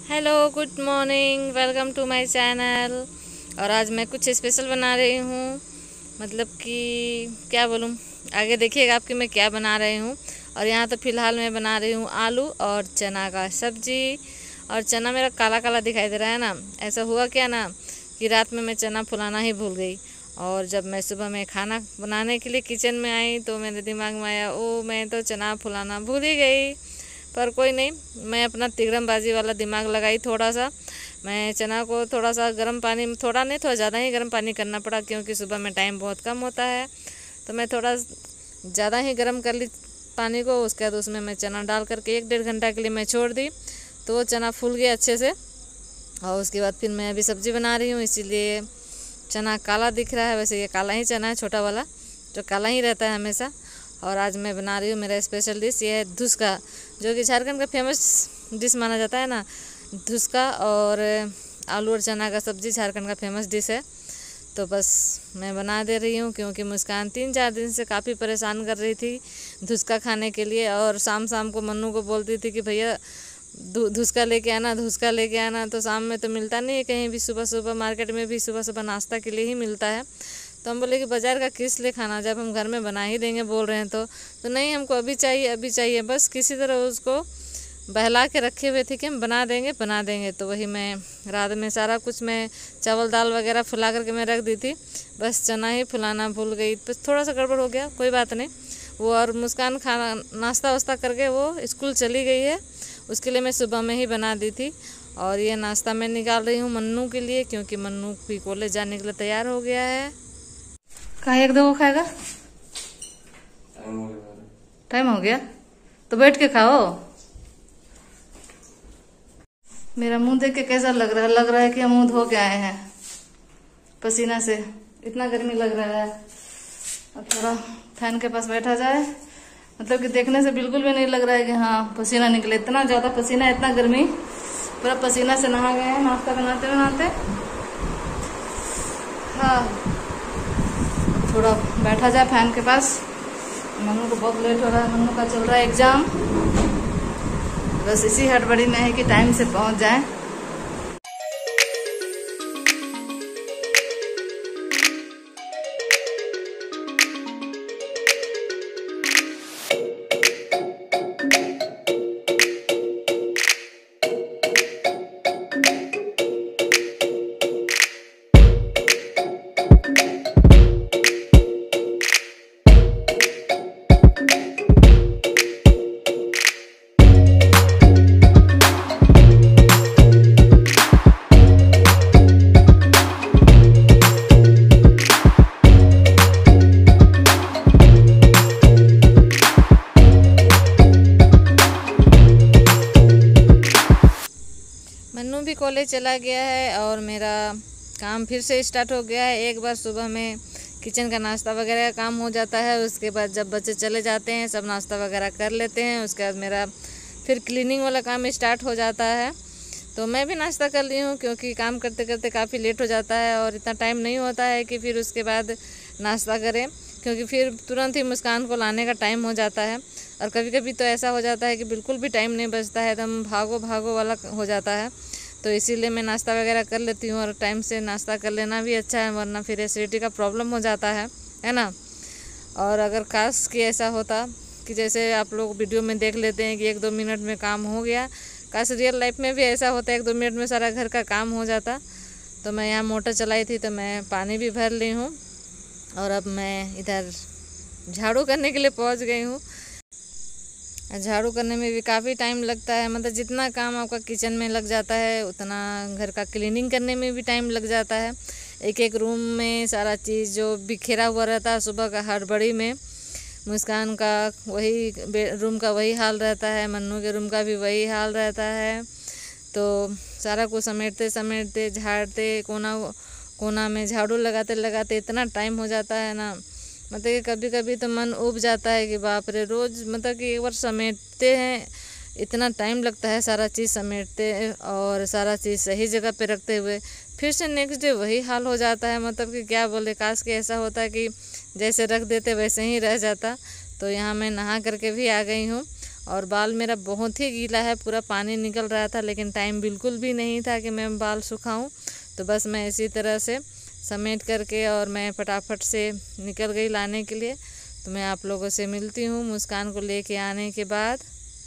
Hello, good morning, welcome to my channel. और आज मैं कुछ स्पेशल बना रही हूँ, मतलब कि क्या बोलूँ, आगे देखिएगा आपकी मैं क्या बना रही हूँ। और यहाँ तो फ़िलहाल मैं बना रही हूँ आलू और चना का सब्जी। और चना मेरा काला काला दिखाई दे रहा है ना, ऐसा हुआ क्या ना कि रात में मैं चना फुलाना ही भूल गई। और जब मैं सुबह में खाना बनाने के लिए किचन में आई तो मेरे दिमाग में आया, ओ मैं तो चना फुलाना भूल ही गई। पर कोई नहीं, मैं अपना तिगड़मबाजी वाला दिमाग लगाई थोड़ा सा। मैं चना को थोड़ा सा गर्म पानी में, थोड़ा नहीं थोड़ा ज़्यादा ही गर्म पानी करना पड़ा, क्योंकि सुबह में टाइम बहुत कम होता है। तो मैं थोड़ा ज़्यादा ही गर्म कर ली पानी को। उसके बाद उसमें मैं चना डाल करके 1-1.5 घंटा के लिए मैं छोड़ दी, तो वो चना फूल गया अच्छे से। और उसके बाद फिर मैं अभी सब्ज़ी बना रही हूँ, इसीलिए चना काला दिख रहा है। वैसे ये काला ही चना है, छोटा वाला जो काला ही रहता है हमेशा। और आज मैं बना रही हूँ मेरा स्पेशल डिश, ये है धुसका, जो कि झारखंड का फेमस डिश माना जाता है ना। धुसका और आलू और चना का सब्ज़ी झारखंड का फेमस डिश है। तो बस मैं बना दे रही हूँ, क्योंकि मुस्कान 3-4 दिन से काफ़ी परेशान कर रही थी धुसका खाने के लिए। और शाम शाम को मन्नू को बोलती थी कि भैया धुसका लेके आना, धुसका लेके आना। तो शाम में तो मिलता नहीं है कहीं भी, सुबह सुबह मार्केट में भी सुबह सुबह नाश्ता के लिए ही मिलता है। तो हम बोले कि बाज़ार का किस लिए खाना, जब हम घर में बना ही देंगे बोल रहे हैं। तो नहीं, हमको अभी चाहिए, अभी चाहिए। बस किसी तरह उसको बहला के रखे हुए थे कि हम बना देंगे। तो वही मैं रात में सारा कुछ, मैं चावल दाल वगैरह फुला करके मैं रख दी थी। बस चना ही फुलाना भूल गई, बस थोड़ा सा गड़बड़ हो गया, कोई बात नहीं। वो और मुस्कान खाना नाश्ता वास्ता करके वो स्कूल चली गई है, उसके लिए मैं सुबह में ही बना दी थी। और ये नाश्ता मैं निकाल रही हूँ मन्नू के लिए, क्योंकि मन्नू भी कॉलेज जाने के लिए तैयार हो गया है। कहाँ 1-2 खाएगा? टाइम हो गया तो बैठ के खाओ। मेरा मुंह देख के कैसा लग रहा है? लग रहा है कि हम मुंह धो के आए हैं पसीना से, इतना गर्मी लग रहा है। अब थोड़ा फैन के पास बैठा जाए, मतलब कि देखने से बिल्कुल भी नहीं लग रहा है कि हाँ पसीना निकले। इतना ज्यादा पसीना, इतना गर्मी, पूरा पसीना से नहा गए हैं नाश्ता बनाते बनाते। हाँ, थोड़ा बैठा जाए फैन के पास। मन्नू को बहुत लेट हो रहा है, मन्नू का चल रहा है एग्जाम। बस इसी हड़बड़ी में है कि टाइम से पहुंच जाए। मन्नू भी कॉलेज चला गया है और मेरा काम फिर से स्टार्ट हो गया है। एक बार सुबह में किचन का नाश्ता वगैरह का काम हो जाता है, उसके बाद जब बच्चे चले जाते हैं सब नाश्ता वगैरह कर लेते हैं, उसके बाद मेरा फिर क्लीनिंग वाला काम स्टार्ट हो जाता है। तो मैं भी नाश्ता कर ली हूँ, क्योंकि काम करते करते काफ़ी लेट हो जाता है और इतना टाइम नहीं होता है कि फिर उसके बाद नाश्ता करें, क्योंकि फिर तुरंत ही मुस्कान को लाने का टाइम हो जाता है। और कभी कभी तो ऐसा हो जाता है कि बिल्कुल भी टाइम नहीं बचता है, एकदम भागो भागो वाला हो जाता है। तो इसीलिए मैं नाश्ता वगैरह कर लेती हूँ, और टाइम से नाश्ता कर लेना भी अच्छा है, वरना फिर एसिडिटी का प्रॉब्लम हो जाता है ना। और अगर काश कि ऐसा होता कि जैसे आप लोग वीडियो में देख लेते हैं कि 1-2 मिनट में काम हो गया, काश रियल लाइफ में भी ऐसा होता 1-2 मिनट में सारा घर का काम हो जाता। तो मैं यहाँ मोटर चलाई थी, तो मैं पानी भी भर ली हूँ और अब मैं इधर झाड़ू करने के लिए पहुँच गई हूँ। झाड़ू करने में भी काफ़ी टाइम लगता है, मतलब जितना काम आपका किचन में लग जाता है उतना घर का क्लीनिंग करने में भी टाइम लग जाता है। एक एक रूम में सारा चीज़ जो बिखेरा हुआ रहता है सुबह का हड़बड़ी में। मुस्कान का वही रूम का वही हाल रहता है, मन्नू के रूम का भी वही हाल रहता है। तो सारा कुछ समेटते समेटते, झाड़ते, कोना कोना में झाड़ू लगाते लगाते इतना टाइम हो जाता है ना, मतलब कि कभी कभी तो मन उब जाता है कि बाप रे, रोज़ मतलब कि एक बार समेटते हैं इतना टाइम लगता है सारा चीज़ समेटते और सारा चीज़ सही जगह पे रखते हुए, फिर से नेक्स्ट डे वही हाल हो जाता है। मतलब कि क्या बोले, काश कि ऐसा होता कि जैसे रख देते वैसे ही रह जाता। तो यहाँ मैं नहा करके भी आ गई हूँ और बाल मेरा बहुत ही गीला है, पूरा पानी निकल रहा था, लेकिन टाइम बिल्कुल भी नहीं था कि मैं बाल सुखाऊं। तो बस मैं इसी तरह से समेट करके और मैं फटाफट से निकल गई लाने के लिए। तो मैं आप लोगों से मिलती हूँ मुस्कान को लेके आने के बाद।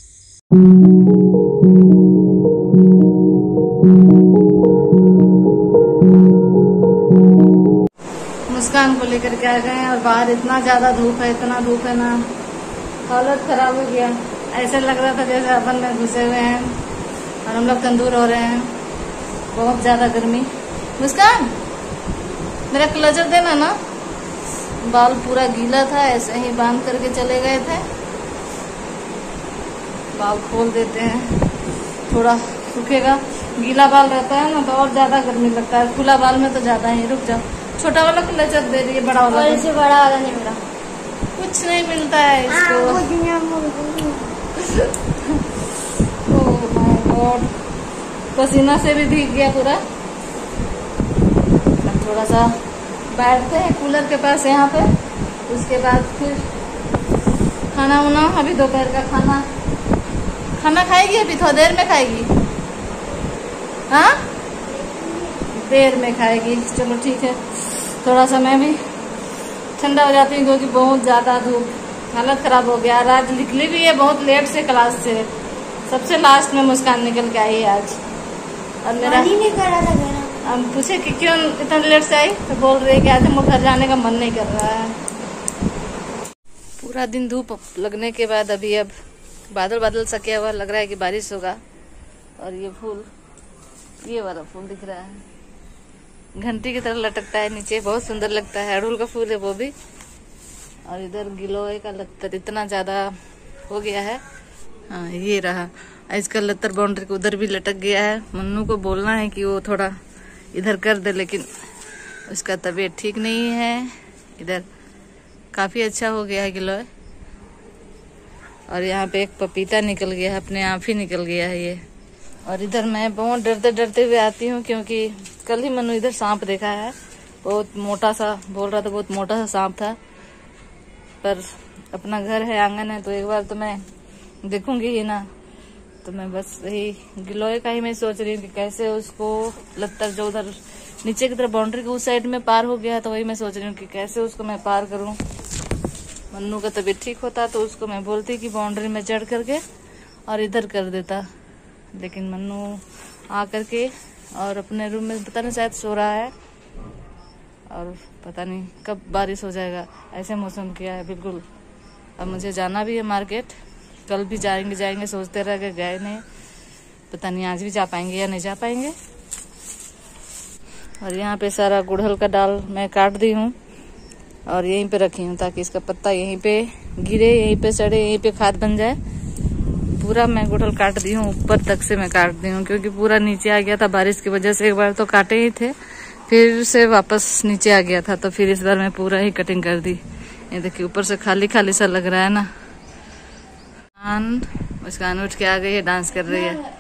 मुस्कान को लेकर के आ गए हैं और बाहर इतना ज़्यादा धूप है, इतना धूप है ना, हालत ख़राब हो गया। ऐसे लग रहा था जैसे अपन में घुसे हुए हैं और हम लोग तंदूर हो रहे हैं, बहुत ज़्यादा गर्मी। मुस्कान मेरा क्लचर देना ना, बाल पूरा गीला था, ऐसे ही बांध करके चले गए थे। बाल खोल देते हैं, थोड़ा सूखेगा। गीला बाल रहता है ना तो और ज़्यादा गर्मी लगता है, खुला बाल में तो ज़्यादा ही। रुक जाओ, छोटा वाला क्लचर दे रही है, बड़ा वाला और इसे बड़ा वाला नहीं मिला, कुछ नहीं मिलता है इसको। ओह माय गॉड, पसीना से भी भीग गया पूरा। अब थोड़ा सा बैठते हैं कूलर के पास यहाँ पे, उसके बाद फिर खाना वाना। अभी दोपहर का खाना खाएगी, अभी थोड़ी देर में खाएगी। हाँ देर में खाएगी, चलो ठीक है। थोड़ा सा मैं भी ठंडा हो जाती हूँ क्योंकि बहुत ज़्यादा धूप, हालत ख़राब हो गया। आज निकली भी है बहुत लेट से क्लास से, सबसे लास्ट में मुस्कान निकल के आई आज। और मेरा नहीं कर रहा था, हम पूछे कि क्यों इतना लेट से आई, तो बोल रही है कि आज हम घर जाने का मन नहीं कर रहा है। पूरा दिन धूप लगने के बाद अभी अब बादल बादल सा किया हुआ, लग रहा है कि बारिश होगा। और ये फूल, ये वाला फूल दिख रहा है, घंटी की तरह लटकता है नीचे, बहुत सुंदर लगता है। अड़हुल का फूल है वो भी। और इधर गिलोय का लत्तर इतना ज्यादा हो गया है। हाँ ये रहा, इसका लत्तर बाउंड्री के उधर भी लटक गया है। मन्नू को बोलना है कि वो थोड़ा इधर कर दे, लेकिन उसका तबीयत ठीक नहीं है। इधर काफी अच्छा हो गया है गिलोय। और यहाँ पे एक पपीता निकल गया है, अपने आप ही निकल गया है ये। और इधर मैं बहुत डरते डरते हुए आती हूँ क्योंकि कल ही मनु इधर सांप देखा है, बहुत मोटा सा, बोल रहा था बहुत मोटा सा सांप था। पर अपना घर है, आंगन है, तो एक बार तो मैं देखूंगी ही ना। तो मैं बस यही गिलोय का ही मैं सोच रही हूँ कि कैसे उसको लत्तर जो उधर नीचे की तरफ बाउंड्री के उस साइड में पार हो गया है, तो वही मैं सोच रही हूँ कि कैसे उसको मैं पार करूँ। मन्नू का तबीयत ठीक होता तो उसको मैं बोलती कि बाउंड्री में चढ़ करके और इधर कर देता, लेकिन मन्नू आ करके और अपने रूम में पता नहीं शायद सो रहा है। और पता नहीं कब बारिश हो जाएगा, ऐसे मौसम किया है बिल्कुल। अब मुझे जाना भी है मार्केट, कल भी जाएंगे सोचते रह गए नहीं, पता नहीं आज भी जा पाएंगे या नहीं जा पाएंगे। और यहाँ पे सारा गुड़हल का डाल मैं काट दी हूँ और यहीं पे रखी हूँ ताकि इसका पत्ता यहीं पे गिरे, यहीं पे सड़े, यहीं पे खाद बन जाए। पूरा मैं गुड़हल काट दी हूँ, ऊपर तक से मैं काट दी हूँ क्योंकि पूरा नीचे आ गया था बारिश की वजह से। एक बार तो काटे ही थे, फिर से वापस नीचे आ गया था, तो फिर इस बार मैं पूरा ही कटिंग कर दी। ये देखिए ऊपर से खाली खाली सा लग रहा है ना। मुस्कान उठ के आ गई है, डांस कर रही है।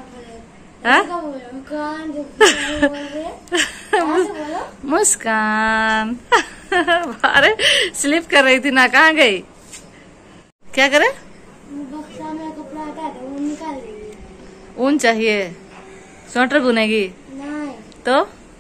मुस्कान अरे स्लिप कर रही थी ना, कहाँ गई? क्या करे? ऊन चाहिए, स्वेटर बुनेगी? नहीं। तो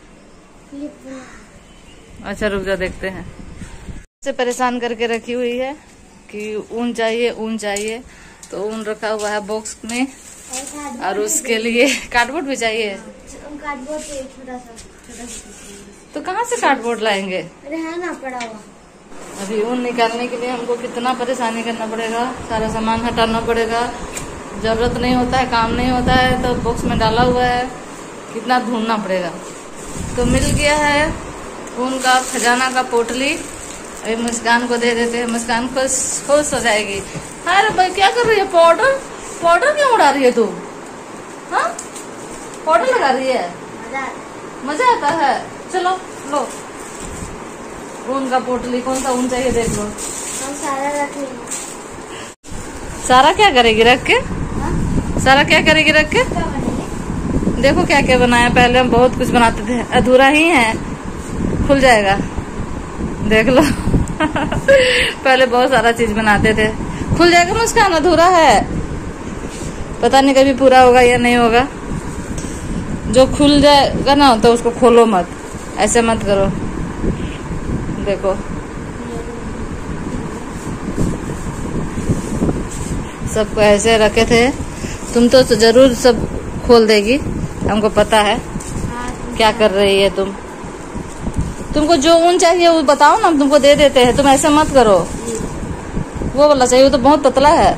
अच्छा रुक जा, देखते हैं। से परेशान करके रखी हुई है कि ऊन चाहिए, ऊन चाहिए। तो ऊन रखा हुआ है बॉक्स में, और उसके लिए कार्डबोर्ड भी चाहिए। कार्डबोर्ड छोटा सा। तो कहाँ से कार्डबोर्ड लाएंगे? अरे है ना पड़ा हुआ। अभी ऊन निकालने के लिए हमको कितना परेशानी करना पड़ेगा, सारा सामान हटाना पड़ेगा। जरूरत नहीं होता है, काम नहीं होता है, तो बॉक्स में डाला हुआ है, कितना ढूंढना पड़ेगा। तो मिल गया है ऊन का खजाना का पोटली। अभी मुस्कान को दे देते हैं, मुस्कान खुश हो जाएगी। अरे भाई क्या कर रही है? पाउडर क्यों उड़ा रही है तू? हाँ पाउडर लगा रही है, मजा आता है। चलो लो ऊन का पोटली, कौन सा ऊन चाहिए देख लो। हम सारा रख लेंगे। सारा क्या करेगी रख के? सारा क्या करेगी रख के? देखो क्या क्या बनाया। पहले हम बहुत कुछ बनाते थे, अधूरा ही है, खुल जाएगा देख लो। पहले बहुत सारा चीज बनाते थे, खुल जाएगा। मुस्कान अधूरा है। पता नहीं कभी पूरा होगा या नहीं होगा। जो खुल जाएगा ना तो उसको खोलो मत, ऐसे मत करो। देखो सबको ऐसे रखे थे, तुम तो जरूर सब खोल देगी, हमको पता है क्या कर रही है तुम। तुमको जो ऊन चाहिए वो बताओ ना, हम तुमको दे देते हैं, तुम ऐसे मत करो। वो वाला चाहिए, वो तो बहुत पतला है।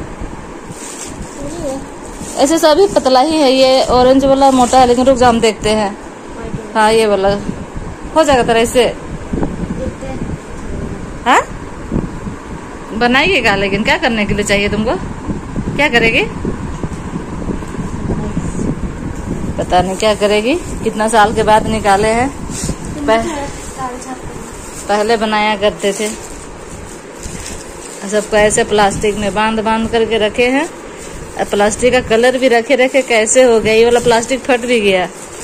ऐसे सभी पतला ही है, ये ऑरेंज वाला मोटा है, लेकिन रुक जा हम देखते हैं। हाँ ये वाला हो जाएगा तेरा इससे। हाँ बनाइएगा, लेकिन क्या करने के लिए चाहिए तुमको, क्या करेगी पता नहीं क्या करेगी। कितना साल के बाद निकाले हैं, पहले बनाया करते थे। सबको ऐसे प्लास्टिक में बांध बांध करके रखे हैं। प्लास्टिक का कलर भी रखे रखे कैसे हो गया, ये वाला प्लास्टिक फट भी गया।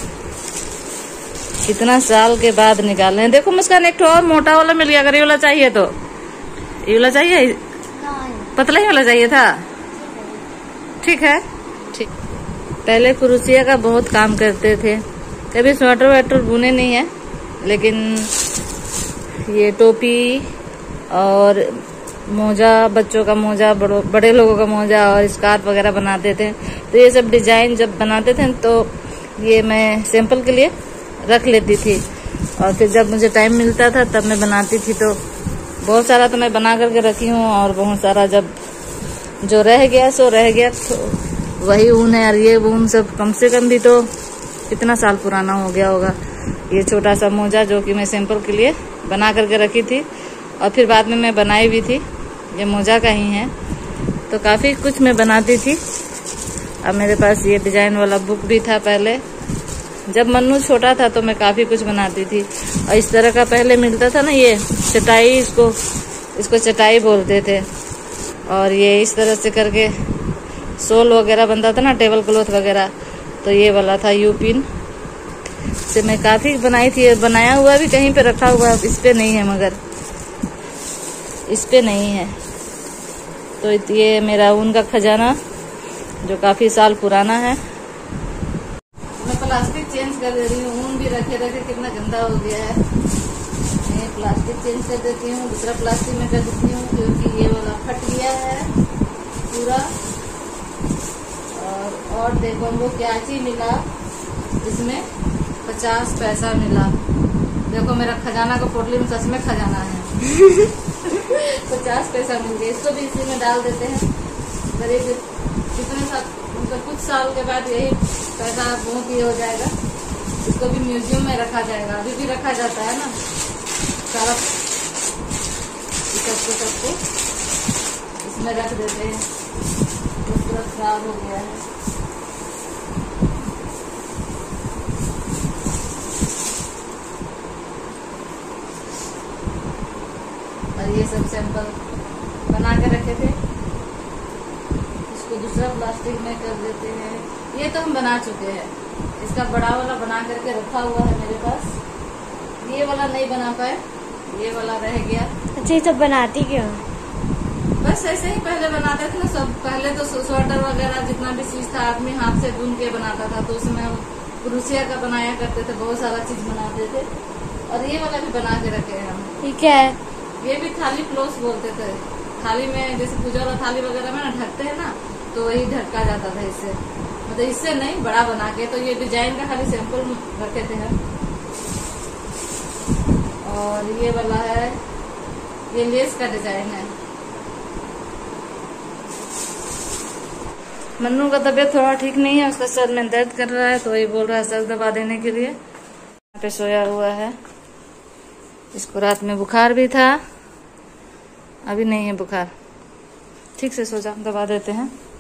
कितना साल के बाद निकाले हैं। देखो मुस्कान, एक और मोटा वाला मिल गया, अगर ये वाला चाहिए तो। ये वाला चाहिए, पतला ही वाला चाहिए था। ठीक है ठीक। पहले क्रोशिया का बहुत काम करते थे, कभी स्वेटर वेटर बुने नहीं है, लेकिन ये टोपी और मोजा, बच्चों का मोजा, बड़े लोगों का मोजा और स्कार्फ वगैरह बनाते थे। तो ये सब डिजाइन जब बनाते थे तो ये मैं सैंपल के लिए रख लेती थी, और फिर जब मुझे टाइम मिलता था तब मैं बनाती थी। तो बहुत सारा तो मैं बना करके रखी हूँ, और बहुत सारा जब जो रह गया सो रह गया। तो वही ऊन है, और ये ऊन सब कम से कम भी तो कितना साल पुराना हो गया होगा। ये छोटा सा मोजा जो कि मैं सैंपल के लिए बना करके रखी थी, और फिर बाद में मैं बनाई भी थी, ये मोजा का ही है। तो काफ़ी कुछ मैं बनाती थी। अब मेरे पास ये डिजाइन वाला बुक भी था पहले, जब मन्नू छोटा था तो मैं काफ़ी कुछ बनाती थी। और इस तरह का पहले मिलता था ना, ये चटाई, इसको चटाई बोलते थे। और ये इस तरह से करके सोल वगैरह बनता था ना, टेबल क्लॉथ वगैरह। तो ये वाला था यूपिन से मैं काफ़ी बनाई थी, बनाया हुआ भी कहीं पे रखा हुआ, इस पे नहीं है, मगर इस पे नहीं है। तो ये मेरा ऊन का खजाना जो काफ़ी साल पुराना है। मैं प्लास्टिक चेंज कर दे रही हूँ, ऊन भी रखे रखे कितना गंदा हो गया है। मैं प्लास्टिक चेंज कर देती हूँ, दूसरा प्लास्टिक में कर देती हूँ, क्योंकि ये वाला फट गया है पूरा। और देखो हमको क्या चीज मिला, इसमें 50 पैसा मिला। देखो मेरा खजाना का पोटली में सच में खजाना है। 50 पैसा मिल गया, इसको भी इसी में डाल देते हैं। करीब कितने साल, मतलब कुछ साल के बाद यही पैसा बहुत ही हो जाएगा। इसको भी म्यूजियम में रखा जाएगा, अभी भी रखा जाता है ना सारा। सबको इसमें रख देते हैं, तो पूरा खराब हो गया है। और ये सब सैंपल बना के रखे थे, इसको दूसरा प्लास्टिक में कर देते हैं। ये तो हम बना चुके हैं, इसका बड़ा वाला बना करके रखा हुआ है मेरे पास। ये वाला नहीं बना पाए, ये वाला रह गया। अच्छा, ये सब बनाती क्यों? बस ऐसे ही पहले बनाते थे ना सब। पहले तो स्वेटर वगैरह जितना भी चीज था आदमी हाथ से बुन के बनाता था, तो उसमें हम क्रोशिया का बनाया करते थे, बहुत सारा चीज बनाते थे। और ये वाला भी बना के रखे हैं हम। ठीक है, ये भी थाली क्लोज बोलते थे। थाली में जैसे पूजा वाला थाली वगैरह में ना ढकते हैं ना, तो वही ढका जाता था इससे, मतलब इससे नहीं, बड़ा बना के। तो ये डिजाइन का खाली सैंपल रखे थे हम। और ये वाला है, ये लेस का डिजाइन है। मन्नू का तबीयत थोड़ा ठीक नहीं है, उसका सर में दर्द कर रहा है, तो वही बोल रहा है सर दबा देने के लिए। यहाँ पे सोया हुआ है, इसको रात में बुखार भी था, अभी नहीं है बुखार। ठीक से सो जा, दबा देते हैं।